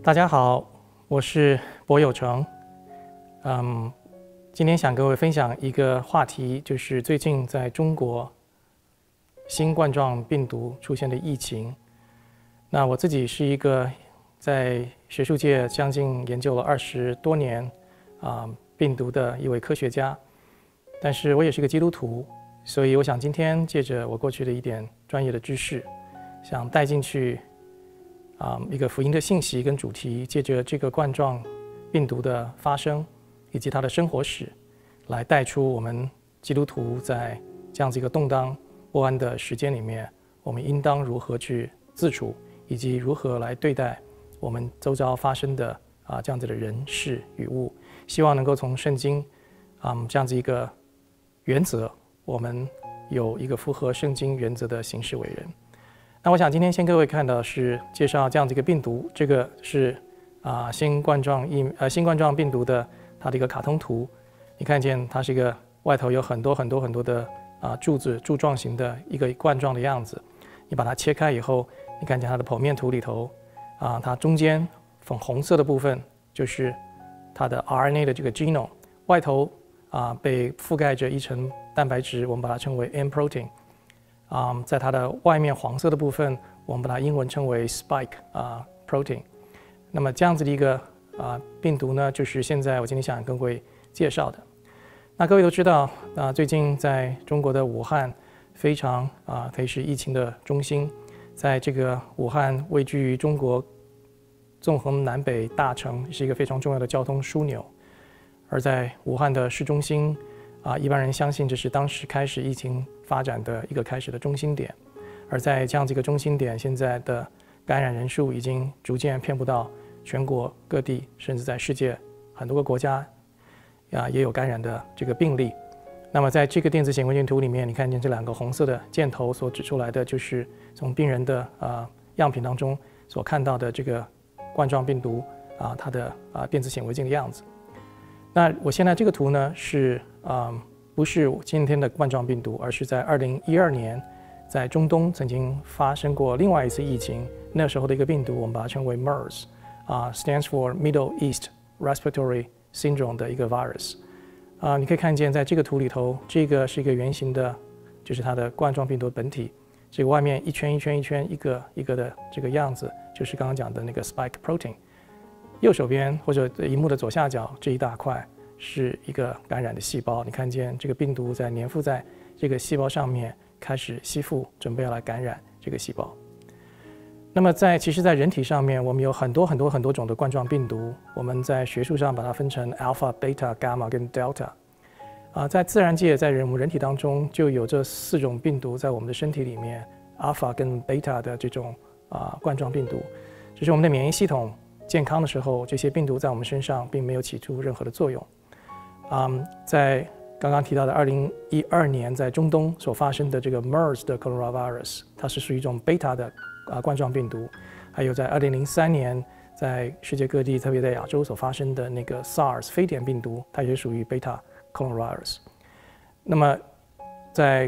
大家好，我是柏有成。今天想跟各位分享一个话题，就是最近在中国新冠状病毒出现的疫情。那我自己是一个在学术界将近研究了20多年病毒的一位科学家，但是我也是个基督徒，所以我想今天借着我过去的一点专业的知识，想带进去一个福音的信息跟主题，借着这个冠状病毒的发生以及它的生活史，来带出我们基督徒在这样子一个动荡不安的时间里面，我们应当如何去自处，以及如何来对待我们周遭发生的这样子的人事与物。希望能够从圣经这样子一个原则，我们有一个符合圣经原则的行事为人。那我想今天先各位看到是介绍这样子一个病毒，这个是新冠状病毒的它的一个卡通图。你看见它是一个外头有很多的柱状型的一个冠状的样子。你把它切开以后，你看见它的剖面图里头它中间粉红色的部分就是它的 RNA 的这个 genome， 外头被覆盖着一层蛋白质，我们把它称为 M protein。在它的外面黄色的部分，我们把它英文称为 spike protein。那么这样子的一个病毒呢，就是现在我今天想跟各位介绍的。那各位都知道最近在中国的武汉非常可以是疫情的中心，在这个武汉位居于中国纵横南北大城，是一个非常重要的交通枢纽。而在武汉的市中心一般人相信这是当时开始疫情发展的一个开始的中心点。而在这样子一个中心点，现在的感染人数已经逐渐遍布到全国各地，甚至在世界很多个国家也有感染的这个病例。那么在这个电子显微镜图里面，你看见这两个红色的箭头所指出来的，就是从病人的样品当中所看到的这个冠状病毒它的电子显微镜的样子。那我现在这个图呢是不是今天的冠状病毒，而是在2012年在中东曾经发生过另外一次疫情，那时候的一个病毒我们把它称为 MERS，stands for Middle East Respiratory Syndrome 的一个 virus。你可以看见在这个图里头，这个是一个圆形的，就是它的冠状病毒本体，这个外面一圈一圈一圈一个一个的这个样子，就是刚刚讲的那个 spike protein。右手边或者萤幕的左下角这一大块是一个感染的细胞，你看见这个病毒在粘附在这个细胞上面，开始吸附，准备要来感染这个细胞。那么其实在人体上面，我们有很多种的冠状病毒，我们在学术上把它分成 alpha、beta、gamma 跟 delta。在自然界，在我们人体当中就有这4种病毒在我们的身体里面 ，alpha 跟 beta 的这种冠状病毒，只是我们的免疫系统健康的时候，这些病毒在我们身上并没有起出任何的作用。在刚刚提到的2012年在中东所发生的这个 MERS 的 coronavirus， 它是属于一种 beta 的冠状病毒。还有在2003年在世界各地，特别在亚洲所发生的那个 SARS 非典病毒，它也属于 beta coronavirus。那么在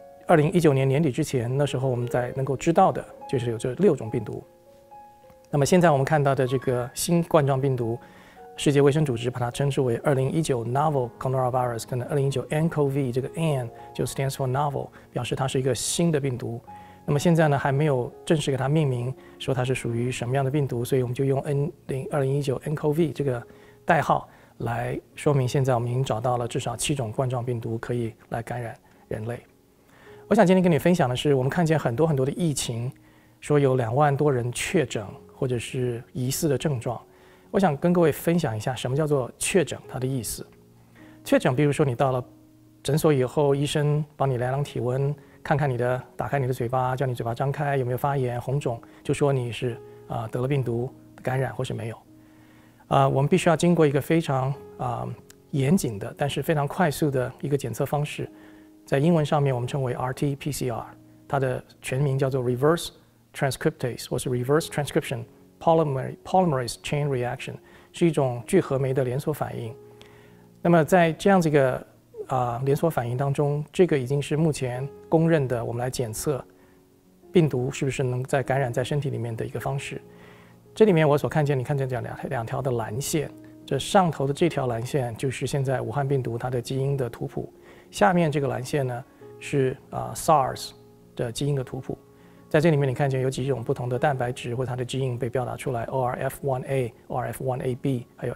2019年年底之前，那时候我们能够知道的就是有这6种病毒。那么现在我们看到的这个新冠状病毒，世界卫生组织把它称之为2019 Novel Coronavirus， 跟2019 nCoV， 这个 N 就 stands for Novel， 表示它是一个新的病毒。那么现在呢还没有正式给它命名，说它是属于什么样的病毒，所以我们就用2019 nCoV 这个代号来说明，现在我们已经找到了至少7种冠状病毒可以来感染人类。我想今天跟你分享的是，我们看见很多的疫情，说有2万多人确诊或者是疑似的症状。我想跟各位分享一下什么叫做确诊，它的意思。确诊，比如说你到了诊所以后，医生帮你量量体温，打开你的嘴巴，叫你嘴巴张开，有没有发炎、红肿，就说你是得了病毒感染或是没有。我们必须要经过一个非常严谨的，但是非常快速的一个检测方式，在英文上面我们称为 RT-PCR， 它的全名叫做 Reverse Transcriptase 或是 Reverse Transcription Polymerase Chain Reaction， 是一种聚合酶的连锁反应。那么在这样子一个连锁反应当中，这个已经是目前公认的我们来检测病毒是不是能在感染在身体里面的一个方式。 这里面我所看见，你看见两条的蓝线，这上头的这条蓝线就是现在武汉病毒它的基因的图谱，下面这个蓝线呢是SARS 的基因的图谱。在这里面你看见有几种不同的蛋白质或它的基因被表达出来 ，ORF1A、ORF1AB， 还有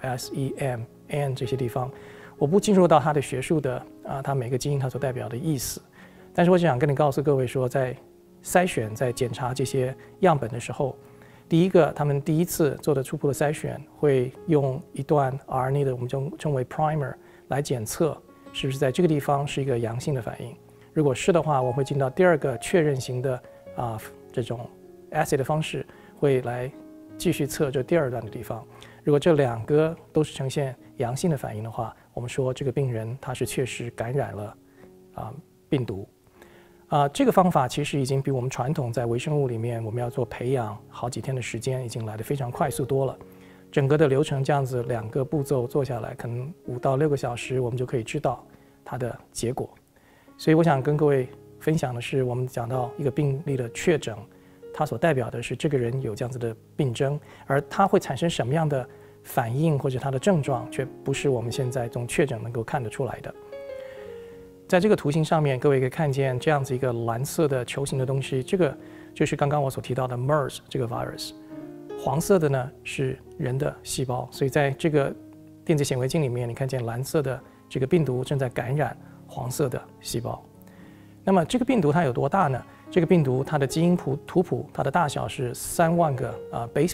SEM、N 这些地方。我不进入到它的学术的它每个基因它所代表的意思，但是我想跟你告诉各位说，在筛选、在检查这些样本的时候，第一个他们第一次做的初步的筛选会用一段 RNA 的我们就称为 primer 来检测是不是在这个地方是一个阳性的反应。如果是的话，我会进到第二个确认型的这种 assay 的方式，会来继续测这第二段的地方。如果这两个都是呈现阳性的反应的话，我们说这个病人他是确实感染了病毒。这个方法其实已经比我们传统在微生物里面我们要做培养好几天的时间已经来得非常快速多了。整个的流程这样子2个步骤做下来，可能5到6个小时，我们就可以知道它的结果。所以我想跟各位分享的是，我们讲到一个病例的确诊，它所代表的是这个人有这样子的病症，而它会产生什么样的反应或者它的症状，却不是我们现在从确诊能够看得出来的。在这个图形上面，各位可以看见这样子一个蓝色的球形的东西，这个就是刚刚我所提到的 MERS 这个 virus。黄色的呢是人的细胞，所以在这个电子显微镜里面，你看见蓝色的这个病毒正在感染黄色的细胞。那么这个病毒它有多大呢？这个病毒它的基因图谱，它的大小是3万个base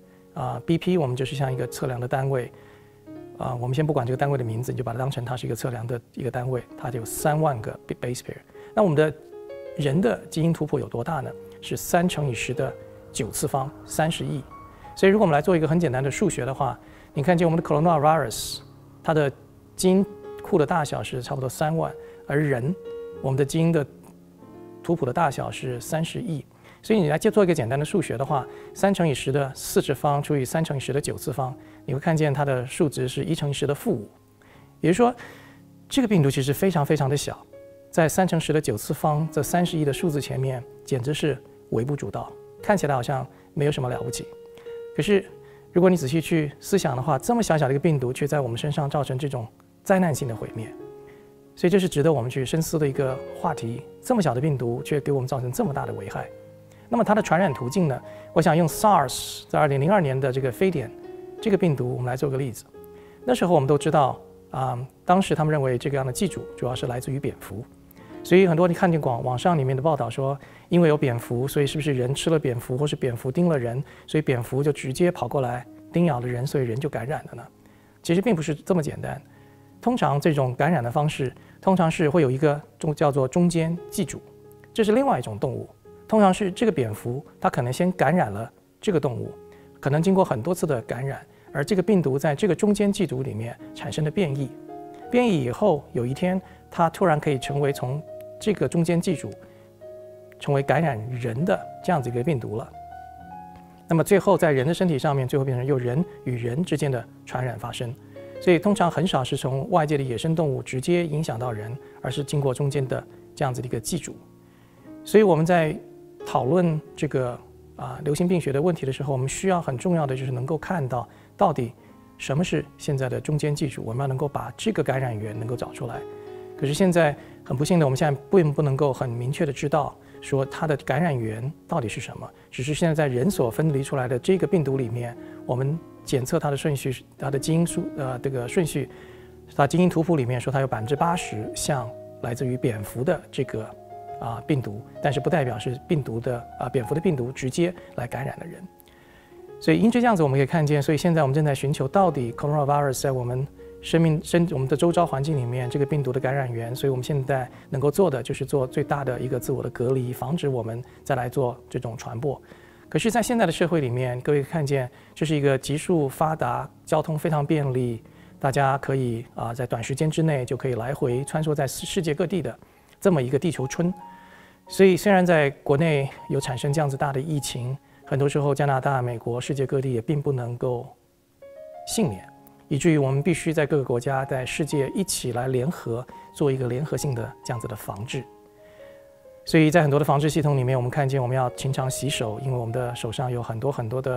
pair，BP 我们就是像一个测量的单位。我们先不管这个单位的名字，你就把它当成它是一个测量的一个单位，它就有3万个 base pair。那我们的人的基因图谱有多大呢？是3乘以10的9次方，30亿。所以如果我们来做一个很简单的数学的话，你看见我们的 coronavirus 它的基因库的大小是差不多3万，而人我们的基因的图谱的大小是30亿。所以你来做一个简单的数学的话，3乘以10的4次方除以3乘以10的9次方，你会看见它的数值是1乘以10的-5。也就是说，这个病毒其实非常非常的小，在3乘10的9次方这30亿的数字前面，简直是微不足道，看起来好像没有什么了不起。可是如果你仔细去思想的话，这么小小的一个病毒，却在我们身上造成这种灾难性的毁灭。所以这是值得我们去深思的一个话题。这么小的病毒，却给我们造成这么大的危害。那么它的传染途径呢？我想用 SARS 在2002年的这个非典这个病毒，我们来做个例子。那时候我们都知道当时他们认为这个样的寄主主要是来自于蝙蝠，所以很多你看见网上里面的报道说，因为有蝙蝠，所以是不是人吃了蝙蝠，或是蝙蝠叮了人，所以蝙蝠就直接跑过来叮咬了人，所以人就感染了呢？其实并不是这么简单。通常这种感染的方式，通常是会有一个叫做中间寄主，这是另外一种动物。通常是这个蝙蝠，它可能先感染了这个动物，可能经过很多次的感染，而这个病毒在这个中间寄主里面产生了变异。变异以后，有一天它突然可以成为从这个中间寄主成为感染人的这样子一个病毒了。那么最后在人的身体上面，最后变成由人与人之间的传染发生。所以通常很少是从外界的野生动物直接影响到人，而是经过中间的这样子的一个寄主。所以我们在讨论这个流行病学的问题的时候，我们需要很重要的就是能够看到到底什么是现在的中间寄主，我们要能够把这个感染源能够找出来。可是现在很不幸的，我们现在并不能够很明确的知道说它的感染源到底是什么，只是现在在人所分离出来的这个病毒里面，我们检测它的顺序，它的基因这个顺序，它基因图谱里面说它有80%像来自于蝙蝠的这个病毒，但是不代表是蝙蝠的病毒直接来感染的人。所以因这样子我们可以看见，所以现在我们正在寻求到底 coronavirus 在我们我们的周遭环境里面这个病毒的感染源。所以我们现在能够做的就是做最大的一个自我的隔离，防止我们再来做这种传播。可是在现在的社会里面，各位看见这是一个急速发达，交通非常便利，大家可以在短时间之内就可以来回穿梭在世界各地的这么一个地球村。所以虽然在国内有产生这样子大的疫情，很多时候加拿大、美国、世界各地也并不能够幸免，以至于我们必须在各个国家在世界一起来联合做一个联合性的这样子的防治。所以在很多的防治系统里面，我们看见我们要经常洗手，因为我们的手上有很多的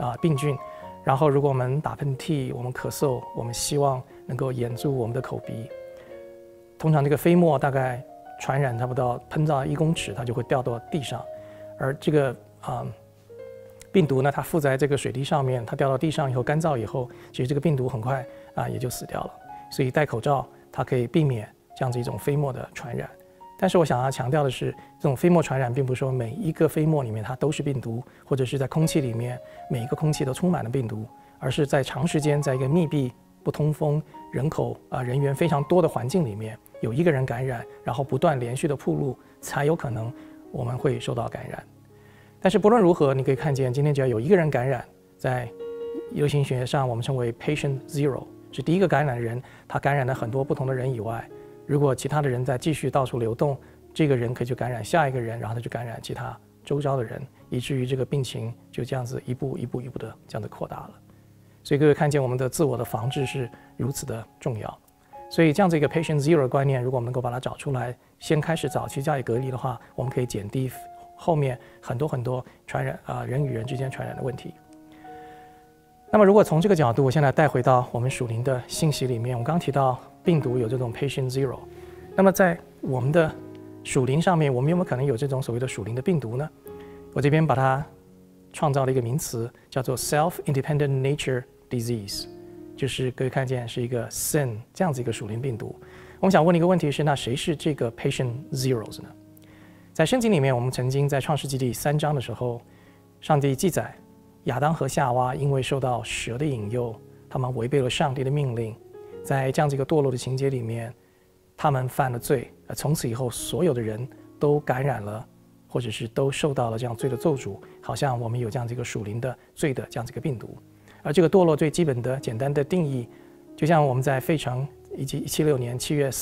病菌。然后如果我们打喷嚏，我们咳嗽，我们希望能够掩住我们的口鼻。通常这个飞沫大概传染差不多喷到1公尺，它就会掉到地上。而这个病毒呢，它附在这个水滴上面，它掉到地上以后干燥以后，其实这个病毒很快也就死掉了。所以戴口罩它可以避免这样子一种飞沫的传染。但是我想要强调的是，这种飞沫传染并不是说每一个飞沫里面它都是病毒，或者是在空气里面每一个空气都充满了病毒，而是在长时间在一个密闭不通风、人员非常多的环境里面，有一个人感染，然后不断连续的暴露，才有可能我们会受到感染。但是不论如何，你可以看见今天只要有一个人感染，在流行学上我们称为 patient zero， 是第一个感染的人，他感染了很多不同的人以外，如果其他的人在继续到处流动，这个人可以去感染下一个人，然后他就感染其他周遭的人，以至于这个病情就这样子一步的这样子扩大了。所以各位看见我们的自我的防治是如此的重要。所以这样子一个 patient zero 的观念，如果我们能够把它找出来，先开始早期加以隔离的话，我们可以减低后面很多传染人与人之间传染的问题。那么如果从这个角度，我现在带回到我们属灵的信息里面，我刚提到病毒有这种 patient zero， 那么在我们的属灵上面，我们有没有可能有这种所谓的属灵的病毒呢？我这边把它创造了一个名词，叫做 self-independent nature disease， 就是各位看见是一个 sin 这样子一个属灵病毒。我们想问的一个问题是，那谁是这个 patient zeros 呢？在圣经里面，我们曾经在创世纪第3章的时候，上帝记载亚当和夏娃因为受到蛇的引诱，他们违背了上帝的命令，在这样子一个堕落的情节里面，他们犯了罪，从此以后所有的人都感染了，或者是都受到了这样罪的咒诅，好像我们有这样子一个属灵的罪的这样子一个病毒。而这个堕落最基本的简单的定义，就像我们在费城以及1776年7月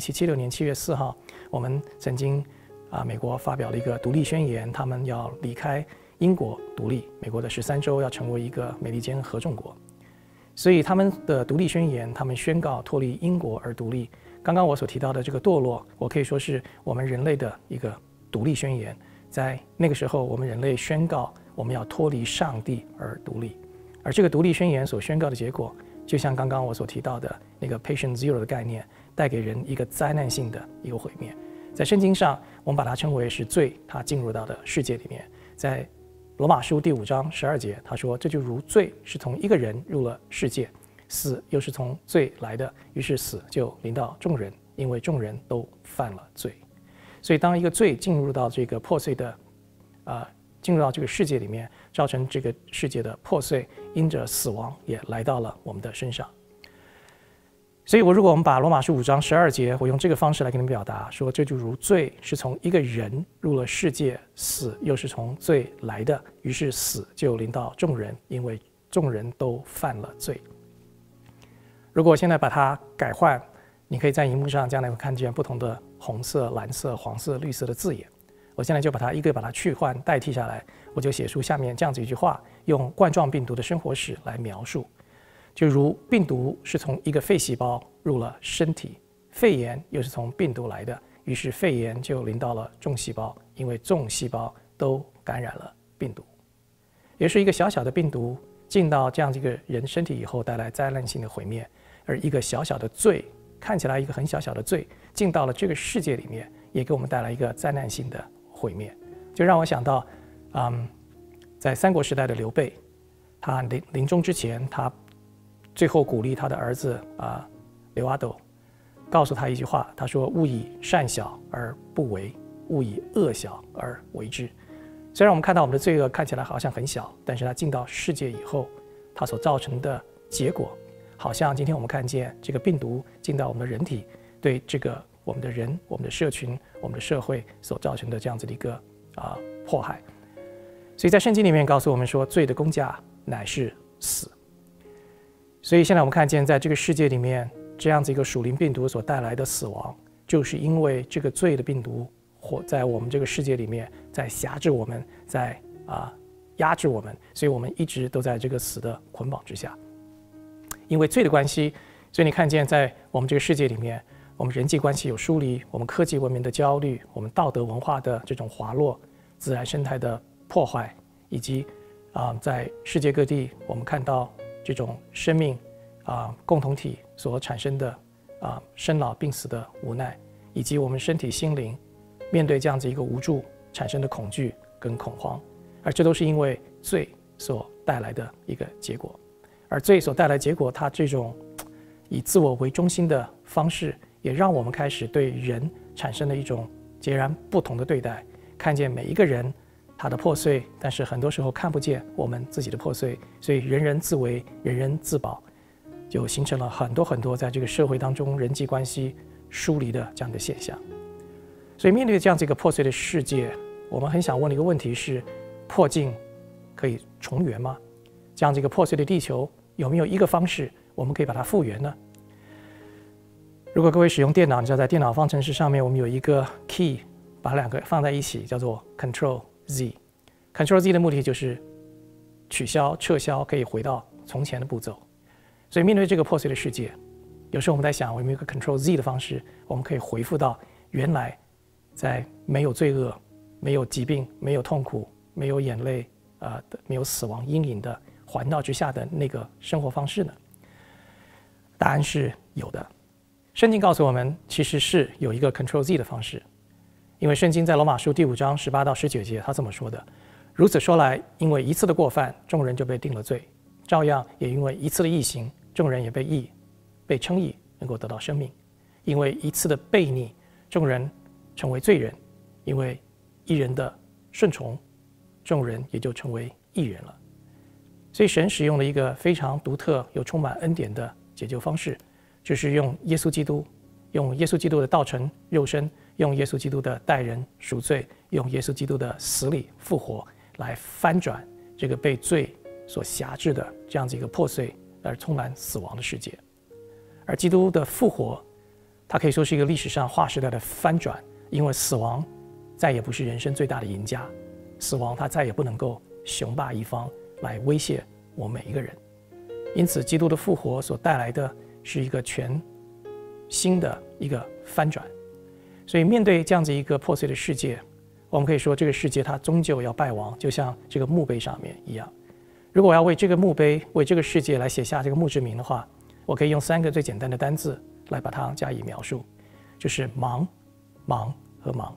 4号，我们曾经美国发表了一个独立宣言，他们要离开英国独立，美国的13州要成为一个美利坚合众国。所以他们的独立宣言，他们宣告脱离英国而独立。刚刚我所提到的这个堕落，我可以说是我们人类的一个独立宣言。在那个时候，我们人类宣告我们要脱离上帝而独立。而这个独立宣言所宣告的结果，就像刚刚我所提到的那个 patient zero 的概念，带给人一个灾难性的一个毁灭。在圣经上，我们把它称为是罪，它进入到的世界里面。在罗马书第5章12节，他说：“这就如罪是从一个人入了世界，死又是从罪来的，于是死就临到众人，因为众人都犯了罪。”所以，当一个罪进入到这个破碎的，进入到这个世界里面，造成这个世界的破碎，因着死亡也来到了我们的身上。所以如果我们把罗马书5章12节，我用这个方式来跟你们表达，说这就如罪是从一个人入了世界，死又是从罪来的，于是死就临到众人，因为众人都犯了罪。如果我现在把它改换，你可以在荧幕上将来会看见不同的红色、蓝色、黄色、绿色的字眼。我现在就把它去换代替下来，我就写出下面这样子一句话，用冠状病毒的生活史来描述。就如病毒是从一个肺细胞入了身体，肺炎又是从病毒来的，于是肺炎就临到了众细胞，因为众细胞都感染了病毒。也是一个小小的病毒进到这样一个人身体以后，带来灾难性的毁灭。而一个小小的罪，看起来一个很小小的罪，进到了这个世界里面，也给我们带来一个灾难性的毁灭。就让我想到，在三国时代的刘备，他临终之前，他最后鼓励他的儿子刘阿斗，告诉他一句话，他说：“勿以善小而不为，勿以恶小而为之。”虽然我们看到我们的罪恶看起来好像很小，但是它进到世界以后，它所造成的结果，好像今天我们看见这个病毒进到我们的人体，对这个我们的人、我们的社群、我们的社会所造成的这样子的一个迫害。所以在圣经里面告诉我们说，罪的工价乃是死。所以现在我们看见，在这个世界里面，这样子一个属灵病毒所带来的死亡，就是因为这个罪的病毒或在我们这个世界里面，在辖制我们，在压制我们，所以我们一直都在这个死的捆绑之下。因为罪的关系，所以你看见在我们这个世界里面，我们人际关系有疏离，我们科技文明的焦虑，我们道德文化的这种滑落，自然生态的破坏，以及在世界各地我们看到这种生命共同体所产生的生老病死的无奈，以及我们身体心灵面对这样子一个无助产生的恐惧跟恐慌，而这都是因为罪所带来的一个结果。而罪所带来的结果，它这种以自我为中心的方式，也让我们开始对人产生了一种截然不同的对待，看见每一个人他的破碎，但是很多时候看不见我们自己的破碎，所以人人自危，人人自保，就形成了很多在这个社会当中人际关系疏离的这样的现象。所以面对这样这个破碎的世界，我们很想问的一个问题是：破镜可以重圆吗？这样这个破碎的地球，有没有一个方式我们可以把它复原呢？如果各位使用电脑，你知道在电脑方程式上面，我们有一个 key， 把两个放在一起，叫做 Ctrl+Z。Ctrl+Z 的目的就是取消、撤销，可以回到从前的步骤。所以面对这个破碎的世界，有时候我们在想，我们有一个 Ctrl+Z 的方式，我们可以回复到原来在没有罪恶、没有疾病、没有痛苦、没有眼泪没有死亡阴影的环绕之下的那个生活方式呢？答案是有的。圣经告诉我们，其实是有一个 Ctrl+Z 的方式，因为圣经在罗马书第5章18到19节，他这么说的：如此说来，因为一次的过犯，众人就被定了罪；照样也因为一次的义行，众人也被称义，能够得到生命。因为一次的悖逆，众人成为罪人；因为一人的顺从，众人也就成为义人了。所以神使用了一个非常独特又充满恩典的解救方式，就是用耶稣基督，用耶稣基督的道成肉身，用耶稣基督的代人赎罪，用耶稣基督的死里复活，来翻转这个被罪所辖制的这样子一个破碎而充满死亡的世界。而基督的复活，它可以说是一个历史上划时代的翻转，因为死亡再也不是人生最大的赢家，死亡它再也不能够雄霸一方来威胁我们每一个人。因此基督的复活所带来的是一个全新的一个翻转。所以面对这样子一个破碎的世界，我们可以说这个世界它终究要败亡，就像这个墓碑上面一样。如果我要为这个墓碑，为这个世界来写下这个墓志铭的话，我可以用3个最简单的单字来把它加以描述，就是茫、茫和茫。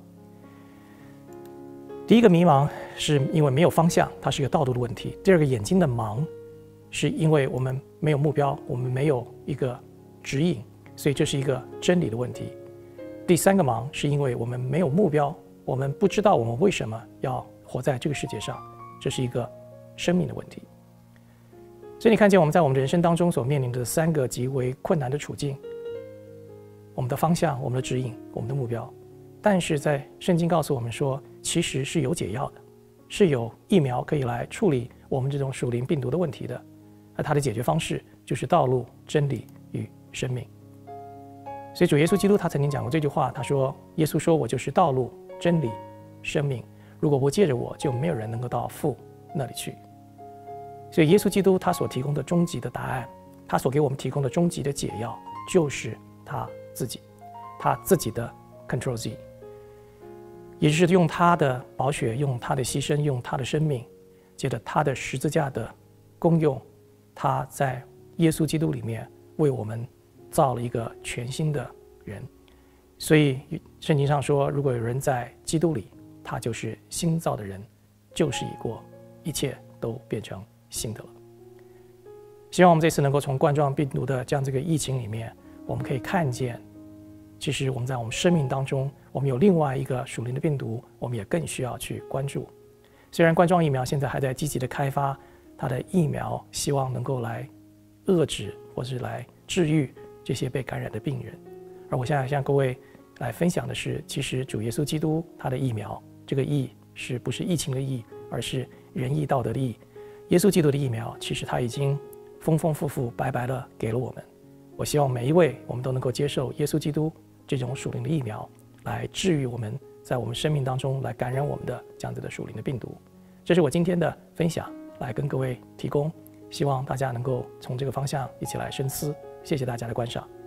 第一个迷茫是因为没有方向，它是一个道路的问题。第二个眼睛的茫是因为我们没有目标，我们没有一个指引，所以这是一个真理的问题。第3个茫是因为我们没有目标，我们不知道我们为什么要活在这个世界上，这是一个生命的问题。所以你看见我们在我们的人生当中所面临的3个极为困难的处境，我们的方向、我们的指引、我们的目标，但是在圣经告诉我们说，其实是有解药的，是有疫苗可以来处理我们这种属灵病毒的问题的。而它的解决方式就是道路、真理与生命。所以主耶稣基督他曾经讲过这句话，他说：耶稣说，我就是道路、真理、生命，如果不借着我，就没有人能够到父那里去。所以耶稣基督他所提供的终极的答案，他所给我们提供的终极的解药，就是他自己的 Ctrl+Z， 也就是用他的宝血，用他的牺牲，用他的生命，借着他的十字架的功用，他在耶稣基督里面为我们造了一个全新的人。所以圣经上说，如果有人在基督里，他就是新造的人，旧事已过，一切都变成新的了。希望我们这次能够从冠状病毒的这样这个疫情里面，我们可以看见，其实我们在我们生命当中，我们有另外一个属灵的病毒，我们也更需要去关注。虽然冠状疫苗现在还在积极的开发，它的疫苗希望能够来遏制或是来治愈这些被感染的病人，而我现在向各位来分享的是，其实主耶稣基督他的疫苗，这个疫是不是疫情的疫，而是仁义道德的义。耶稣基督的疫苗，其实他已经丰丰富富白白的给了我们。我希望每一位我们都能够接受耶稣基督这种属灵的疫苗，来治愈我们在我们生命当中来感染我们的这样子的属灵的病毒。这是我今天的分享，来跟各位提供，希望大家能够从这个方向一起来深思。谢谢大家的观赏。